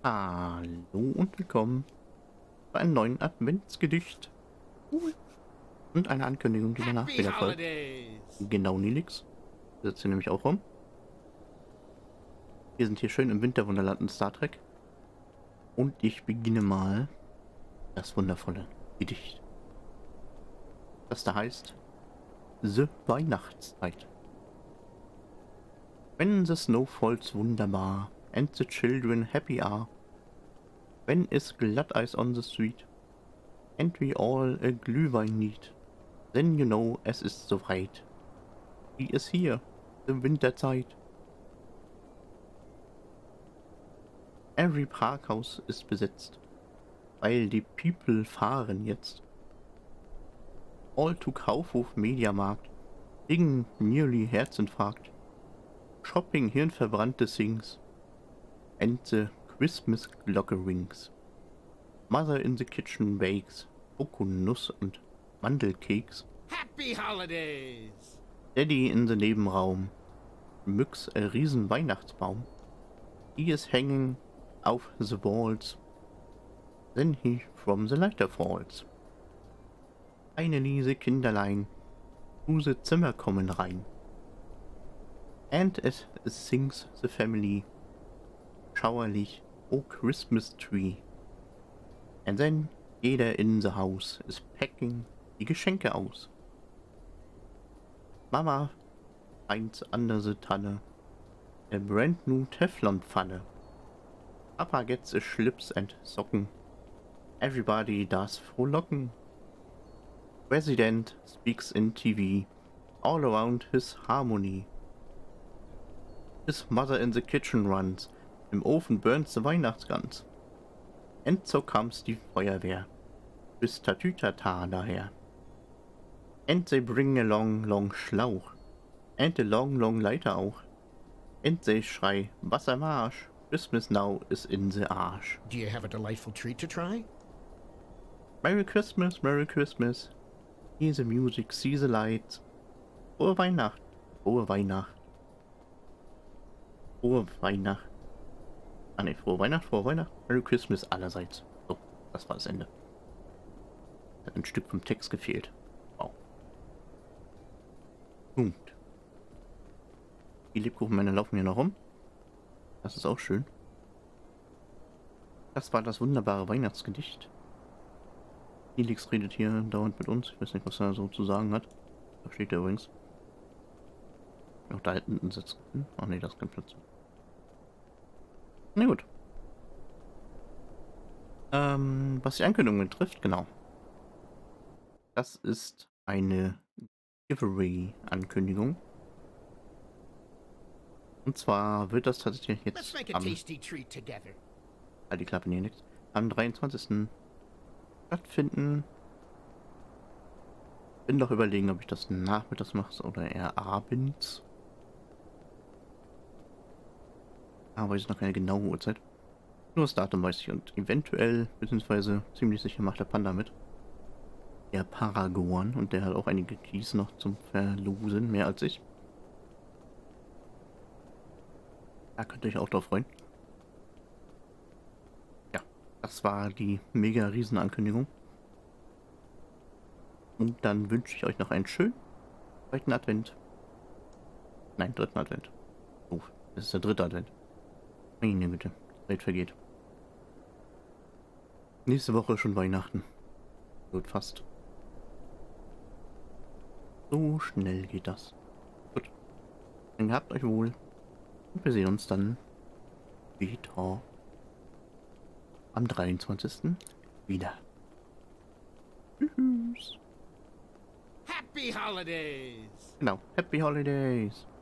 Hallo und willkommen bei einem neuen Adventsgedicht. Und eine Ankündigung, die danach wieder folgt. Genau, Nilix. Wir sitzen hier nämlich auch rum. Wir sind hier schön im Winterwunderland in Star Trek. Und ich beginne mal das wundervolle Gedicht. Das da heißt The Weihnachtszeit. When the snow falls wunderbar and the children happy are, when is glad ice on the street and we all a Glühwein need, then you know es ist soweit. Wie es hier, the Winterzeit. Every Parkhaus ist besetzt, weil die People fahren jetzt. All to Kaufhof Mediamarkt, wegen nearly Herzinfarkt. Shopping hirnverbrannte Things, and the Christmas Glocke rings. Mother in the kitchen bakes Nuss und Mandelkeks. Happy Holidays! Daddy in the Nebenraum mücks a riesen Weihnachtsbaum. He is hanging auf the walls, then he from the lighter falls. Eine Liese Kinderlein, use Zimmer kommen rein. And as sings the family, schauerlich, oh Christmas tree. And then jeder in the house is packing die Geschenke aus. Mama finds under the Tanne a brand new Teflon Pfanne. Papa gets a Schlips and Socken. Everybody does frohlocken. President speaks in TV, all around his harmony. His mother in the kitchen runs, im Ofen burns the Weihnachtsgans. And so comes die Feuerwehr, bis Tatütata daher. And they bring a long, long Schlauch, and a long, long Leiter auch. And they schrei, Wassermarsch, Christmas now is in the Arsch. Do you have a delightful treat to try? Merry Christmas, Merry Christmas. Hear the music, see the lights. Frohe Weihnacht, frohe Weihnacht. Frohe Weihnacht. Ah ne, frohe Weihnacht, frohe Weihnacht. Merry Christmas allerseits. So, das war das Ende. Hat ein Stück vom Text gefehlt. Wow. Gut. Die Lebkuchenmänner laufen hier noch rum. Das ist auch schön. Das war das wunderbare Weihnachtsgedicht. Helix redet hier dauernd mit uns. Ich weiß nicht, was er so zu sagen hat. Da steht er übrigens. Auch da hinten sitzen. Ach ne, das ist kein Platz. Na gut. Was die Ankündigung betrifft, genau. Das ist eine Giveaway-Ankündigung. Und zwar wird das tatsächlich jetzt die Klappe hier nichts. Am 23. stattfinden. Bin doch überlegen, ob ich das nachmittags mache oder eher abends. Aber ist noch keine genaue Uhrzeit. Nur das Datum weiß ich und eventuell, beziehungsweise ziemlich sicher macht der Panda mit. Der Paragon und der hat auch einige Keys noch zum Verlosen, mehr als ich. Da könnt ihr euch auch drauf freuen. Ja, das war die mega riesen Ankündigung. Und dann wünsche ich euch noch einen schönen zweiten Advent. Nein, dritten Advent. Oh, das ist der dritte Advent. Meine Güte, die Zeit vergeht. Nächste Woche schon Weihnachten. Wird fast. So schnell geht das. Gut. Dann gehabt euch wohl. Und wir sehen uns dann wieder am 23. wieder. Tschüss. Happy Holidays! Genau, Happy Holidays.